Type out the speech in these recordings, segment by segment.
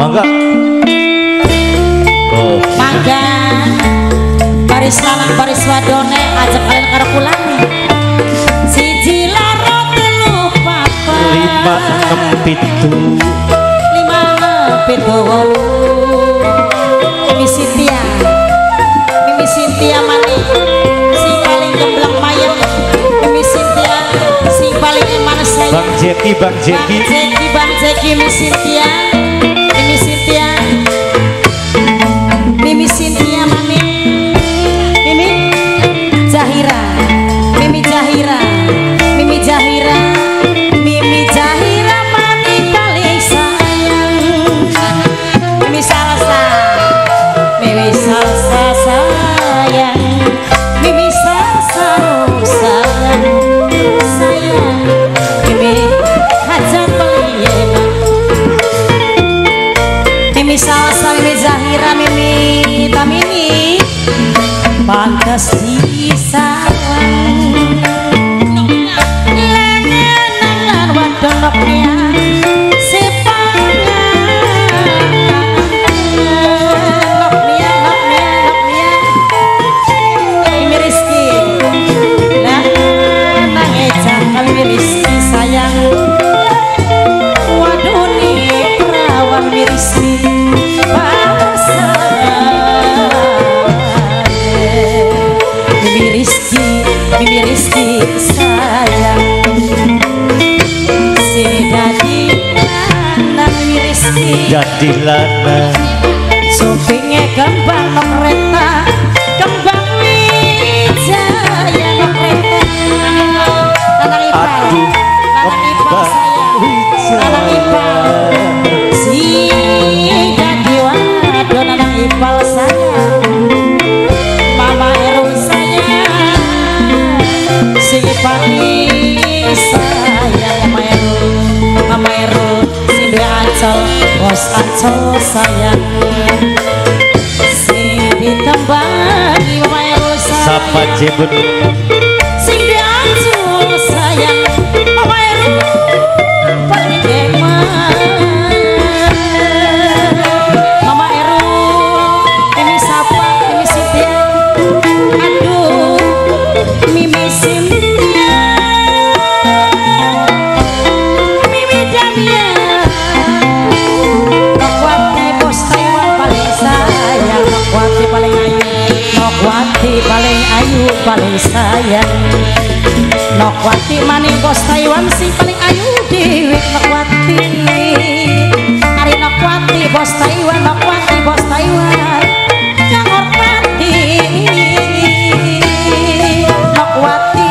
Mangga. Oh. Mangga. Baris lanang baris wadone ajak kalian karo pulang. Siji loro telu papat. 5 6 7. 5 6 7. Mimi Sintia mani sing paling gembleng mayem. Mimi Sintia sing paling manis saya. Bang Jeki Mimi Sintia. Mimi Sintia mani. Mimi Jahira mani paling sayang. Mimi Salsa sayang. Mimi Salsa sayang. Mimi hajat paling enak. Mimi Salsa, Mimi Zahira, Mimi Tamini pantas disawang. Lengan wadonoknya Rizki sayang, waduh nih perawan Rizki Mimi Rizki sayang, sini jadi lanang Mimi Rizki jadi lanang, supingnya kembang no kereta, kembang wijaya no kereta. aduh kembang Nanang ipal si jadi wadon nanang ipal sayang, mama Eru sayang, si paling sayang mama Eru si dua Ancol bos Ancol sayang, si ditembangi mama Eru sayang, sapa jebut sing diancur sayang mama Eru paling demen. Mama Eru ini sapa Mimi Sintia, aduh Mimi Sintia, Mimi Damia Nokwati bos Taiwan paling sayang, Nokwati paling ayu, Nokwati paling ayu paling sayang, Nokwati maning bos Taiwan sing paling ayu dewi Nokwati. Ari Nokwati bos Taiwan, Nokwati bos Taiwan yang hormati. Nokwati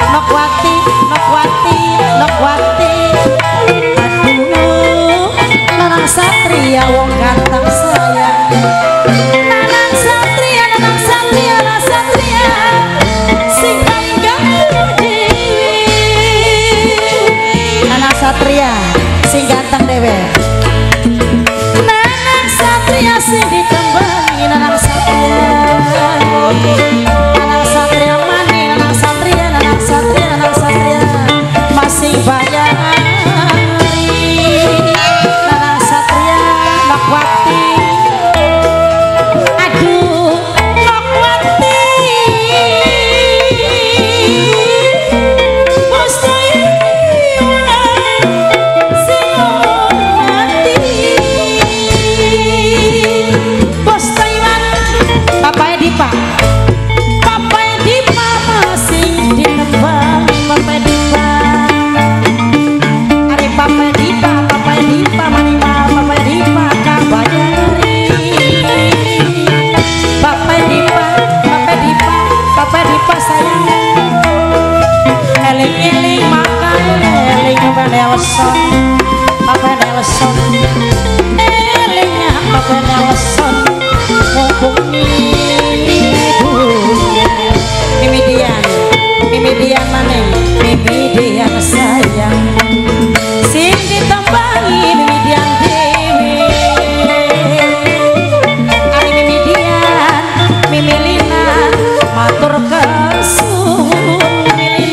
aduh nanang satria wong ganteng sayang, nanang satria sing paling ganteng dewi, nanang satria sing ganteng dewe, nanang satria sing ditembangi, nanang satria mani, nanang satria masih banyak nanang satria Nokwati, aduh Nokwati bos Taiwan sing hormati, bos Taiwan Papai Dipa masih ditembang, Papai Dipa Ari Papai Dipa manimal Papai Dipa kabayari, Papai Dipa sayang, eling-eling makan eling Nelson, Papai Nelson elingnya Papai Nelson mumpuni Mimi Dian maneng, Mimi Dian sayang, sing ditembangi Mimi Dian dewi, ari Mimi Dian, Mimi Lina matur kesun, Mimi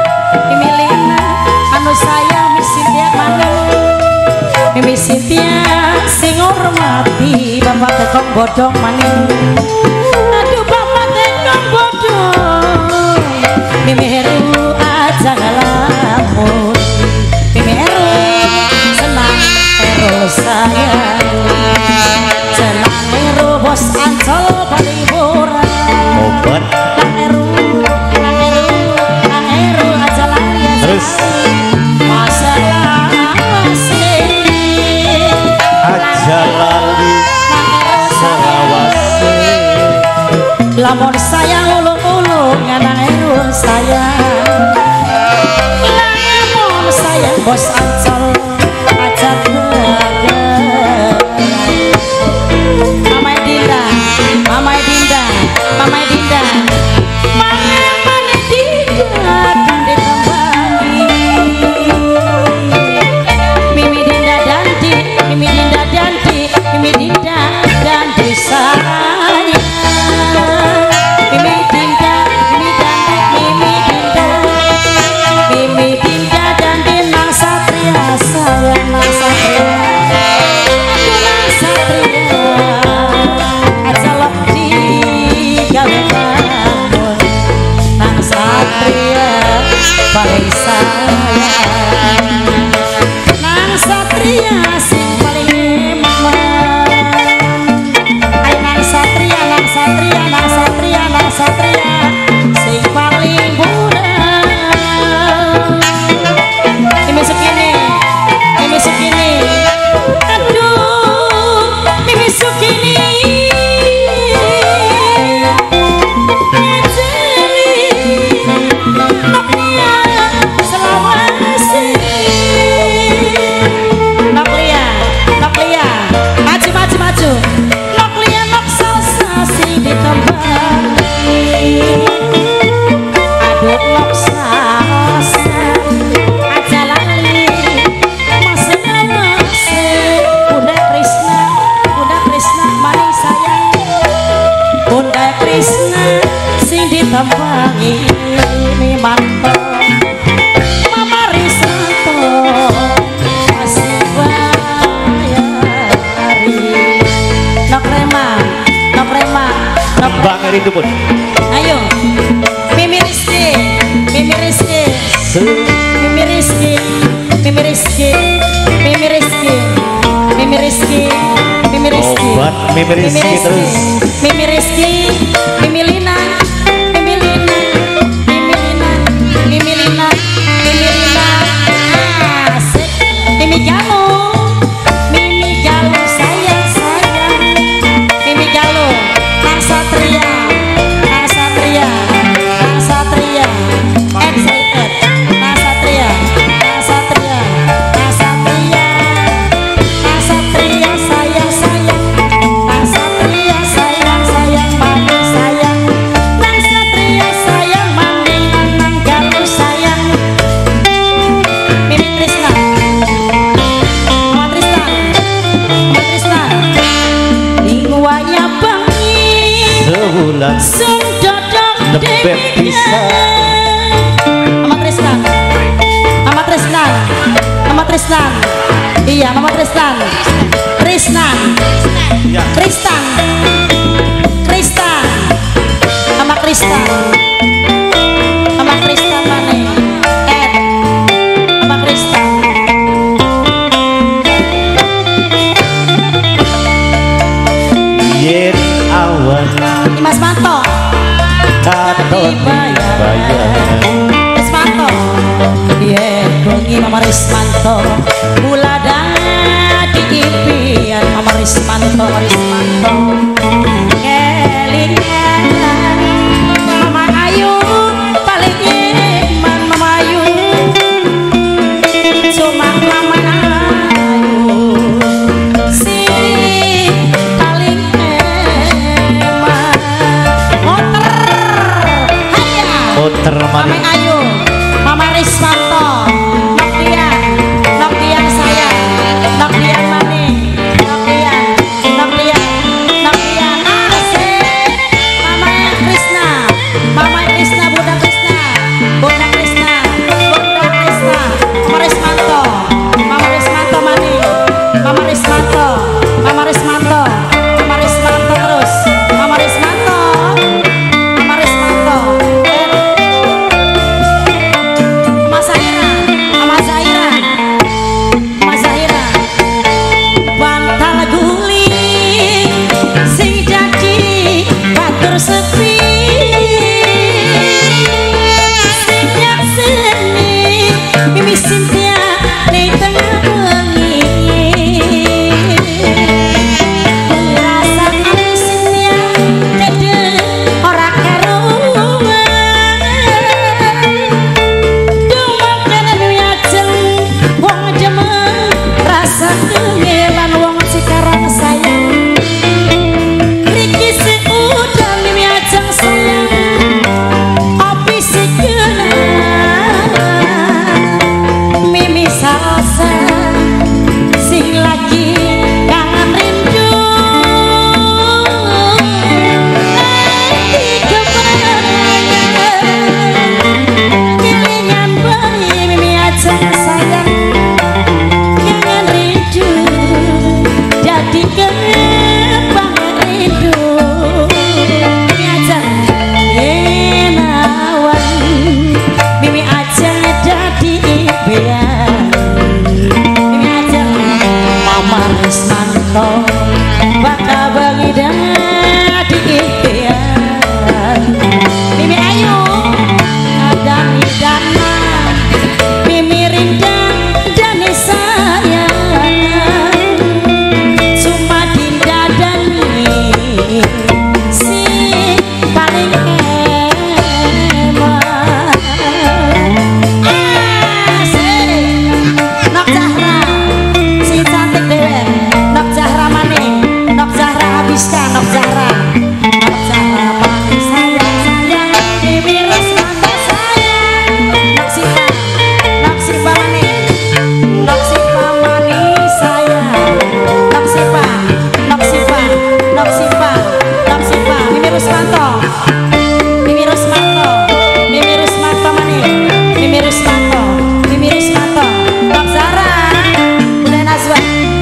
Lina anu sayang Mimi Sintia maneng, Mimi Sintia tekong bodong maning aduh bapak tekong bodong mimiru aja ngelamun mimiru senang ero sayang senang ero bos ancol paling murah obat nang ero aja lari terus masalah aja lali selawase lamun sayang ulung-ulung nganang eru sayang lamun sayang bos ancol aja beger Mamai Dinda Mamai Dinda Mamai Dinda Mamai Dinda kan ditemani Mimi Dinda Danti Mimi Dinda Danti Mimi Dinda Danti sayang Mimi Dinda Mimi Danti Mimi Dinda Mimi Dinda Danti nang satria sayang nang satria nang satria aja lebih gawe bangun nang satria paling sayang nang satria sing paling eman ay nang satria nang satria nang satria nang satria sing paling budak ini segini aduh mimi segini tempangi ini manto Mama Risanto masih bayari nok rema Bang Eri itu pun ayo Mimi Rizky Mimi Rizky Mimi Rizky Mimi Rizky Mimi Rizky Mimi Rizky Mimi Rizky obat Mimi Rizky terus Mimi Rizky Mimi Lina Mimi Lina Mimi Lina Mimi Lina Mimi Lina asik Mimi Galuh sayang sayang Mimi Galuh nang satria nang satria nang satria excited nang satria nang satria nang satria nang satria sayang sayang nang satria sayang sayang mami sayang nang satria sayang mami nang Galuh sayang Mimi Trisna Mama Trisna Mama Trisna Ingwanya bangi sebulan sing dodok Nebet pisan. Mama Tristan Mama Tristan Mama Tristan iya Mama Tristan Tristan ya Tristan Tristan Mama Tristan Mama Tristan mana Mama Tristan yen awan Mas Manto katon bayar Mas Manto iya bengi Mama Rismanto mula dadi impian Mama Rismanto kelingan Mama Ayu Mimi Cynthia di tengah bengi rasa Cynthia dede ora karuan dumakan wiajeng wong jemen rasa kengelan wong sekarang sayang riki si udan wiajeng sayang opi si Mimi salsa sing lagi kangen rindu di kebenaran kelingan bayi Mimi aja sayang kangen rindu jadi kebang rindu Mimi aja enawan Mimi aja jadi impian Mimi aja Mama Rismanto bakal bagi dadi impian Mimi ayu Dani Dana Mimi Rindang Dani sayang cuma Dinda Dani si paling hebat Nok Zahra si cantik dewe Nok Zahra maning Nok Zahra Abiska Nok Zahra maning sayang sayang Mimi Rismanto sayang Nok Sipa maning Nok Sipa maning sayang Nok Sipa Mimi Rismanto maning Mimi Rismanto Nok Zahra Bunda Nazwa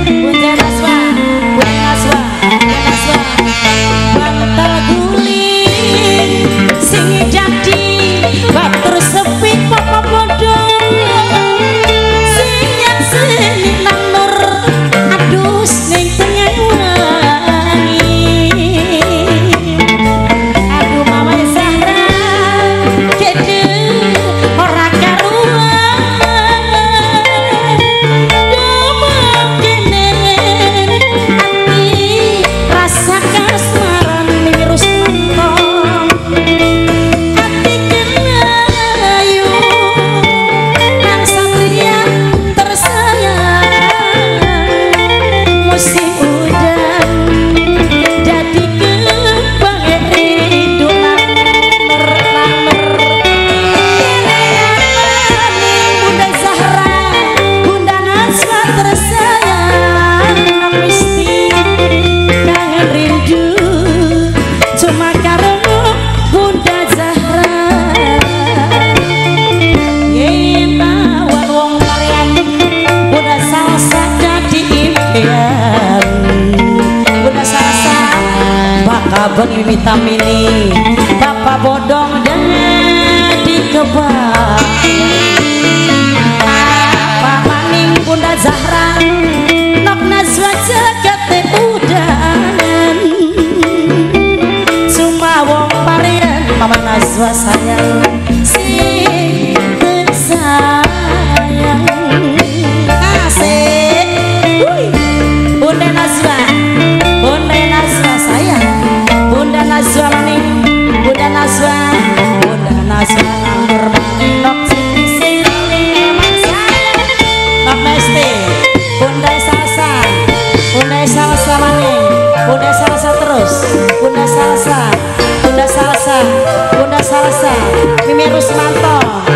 bantal guling sing jadi batur sepi papa bodong sing yang seni nang nur adus ning tengah wangi aduh mama Zahra gede ora karuan kene ati rasa kasmaran Mimi Rismanto ati kenayu nang satria tersayang musim udan jadi kebang rindu nang Bunda Zahra Bunda Nazwa tersayang mesti kangen rindu cuma karo Bunda Zahra yen awan wong tarian Bunda salsa jadi impian Bunda salsa bakal bengi vitamini Bapak bodong jadi kebang apa maning Bunda Zahra Nok Nazwa jagate udan cuma wong parian Mama Nazwa sayang sing sayang asik Bunda Nazwa sayang Bunda Nazwa maning Bunda Nazwa nganggur maning Nok Siti sing emang sayang Nok Mesti Bunda salsa maning Bunda salsa terus Bunda salsa Mimi Rismanto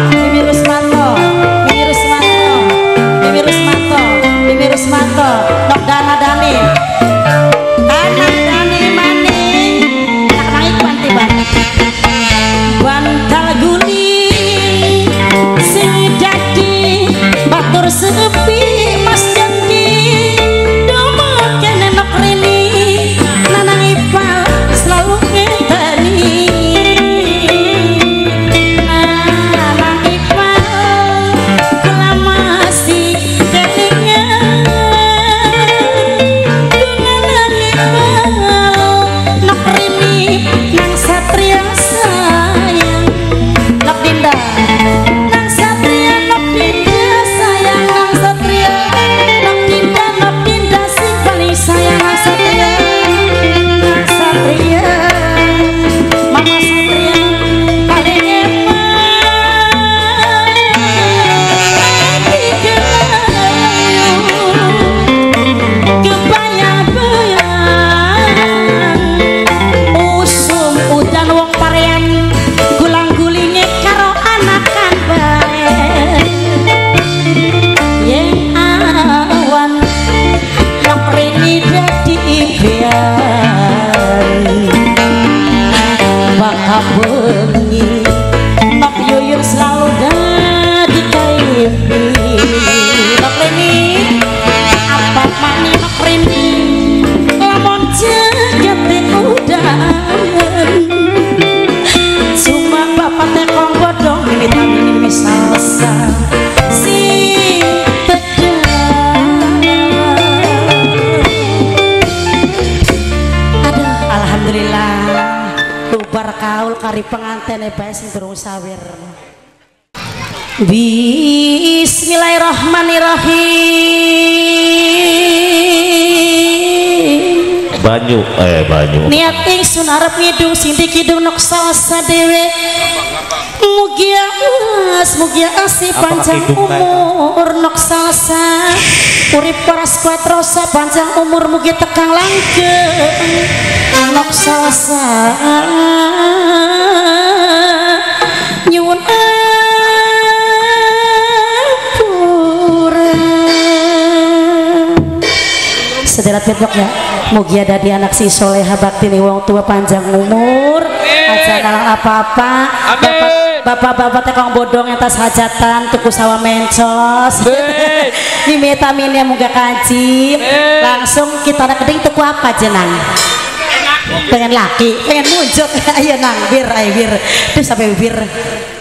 Nok Dana Dani maning nak naik panti bantal guling sing dadi batur sepi Mas Jangki domo kene Nok Rini Nanang Ipal selalu ngenteni Nanang Ipal kula masih kelingan kaul kari pengantin bae sing durung sawir. Bismillahirrahmanirrahim. Banyu Niat ingsun arep ngidung sindi kidung noksa sadewe. Mugia asih panjang umur noksa sa. Urip paras kuat rosa panjang umur mugi tekang langgeng noksa sa. Nyuwun sederat bedok ya, mugi dadi anak si soleha bakti nih wong tua panjang umur aja kalang apa-apa. Bapak-bapak tekong bodong yang tas hajatan tuku sawah mencos dimetaminnya muga kancing langsung kita nak keding tuku apa jenang pengen laki pengen muncut ayo nang bir terus sampai bir